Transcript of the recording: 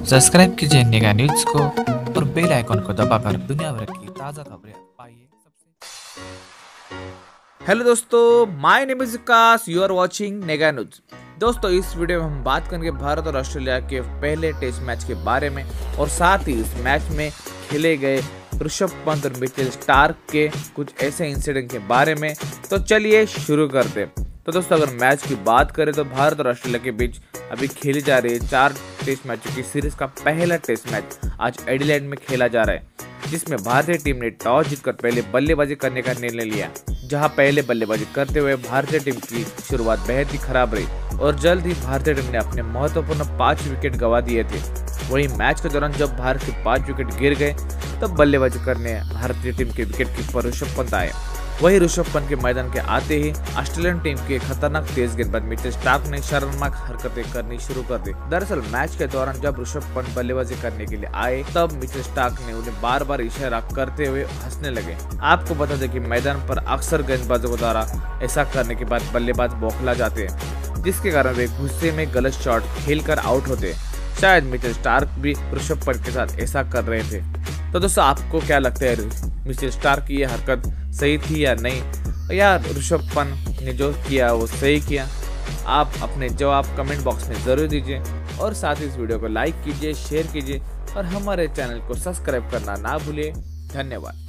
Subscribe कीजिए नेगा news को और बेल आइकन को दबाकर दुनिया भर की ताज़ा खबरें पाइए सबसे। हेलो दोस्तों, my name is Vikas, you are watching नेगा न्यूज। दोस्तों, इस वीडियो में हम बात करेंगे भारत और ऑस्ट्रेलिया के पहले टेस्ट मैच के बारे में और साथ ही इस मैच में खेले गए ऋषभ पंत और मिचेल स्टार्क के कुछ ऐसे इंसिडेंट के बारे में। तो चलिए शुरू करते हैं। तो दोस्तों, अगर मैच की बात करें तो भारत और ऑस्ट्रेलिया के बीच अभी खेली जा रही है 4 टेस्ट मैचों की सीरीज का पहला टेस्ट मैच आज एडिलेड में खेला जा रहा है, जिसमें भारतीय टीम ने टॉस जीतकर पहले बल्लेबाजी करने का निर्णय लिया। जहां पहले बल्लेबाजी करते हुए भारतीय टीम की शुरुआत बेहद ही खराब रही और जल्द ही भारतीय टीम ने अपने महत्वपूर्ण 5 विकेट गंवा दिए थे। वहीं मैच के दौरान जब भारत के 5 विकेट गिर गए तब बल्लेबाजी करने भारतीय टीम के विकेट कीपर ऋषभ पंत आए। वही ऋषभ पंत के मैदान के आते ही ऑस्ट्रेलियन टीम के खतरनाक तेज गेंदबाज मिचेल स्टार्क ने शर्मनाक हरकतें करनी शुरू कर दी। दरअसल मैच के दौरान जब ऋषभ पंत बल्लेबाजी करने के लिए आए तब मिचेल स्टार्क ने उन्हें बार बार इशारा करते हुए हंसने लगे। आपको बता दें कि मैदान पर अक्सर गेंदबाजों द्वारा ऐसा करने के बाद बल्लेबाज बौखला जाते हैं, जिसके कारण वे गुस्से में गलत शॉट खेलकर आउट होते। शायद मिचेल स्टार्क भी ऋषभ पंत के साथ ऐसा कर रहे थे। तो दोस्तों, आपको क्या लगता है, मिचेल स्टार्क की ये हरकत सही थी या नहीं, या ऋषभ पंत ने जो किया वो सही किया? आप अपने जवाब कमेंट बॉक्स में जरूर दीजिए और साथ ही इस वीडियो को लाइक कीजिए, शेयर कीजिए और हमारे चैनल को सब्सक्राइब करना ना भूलिए। धन्यवाद।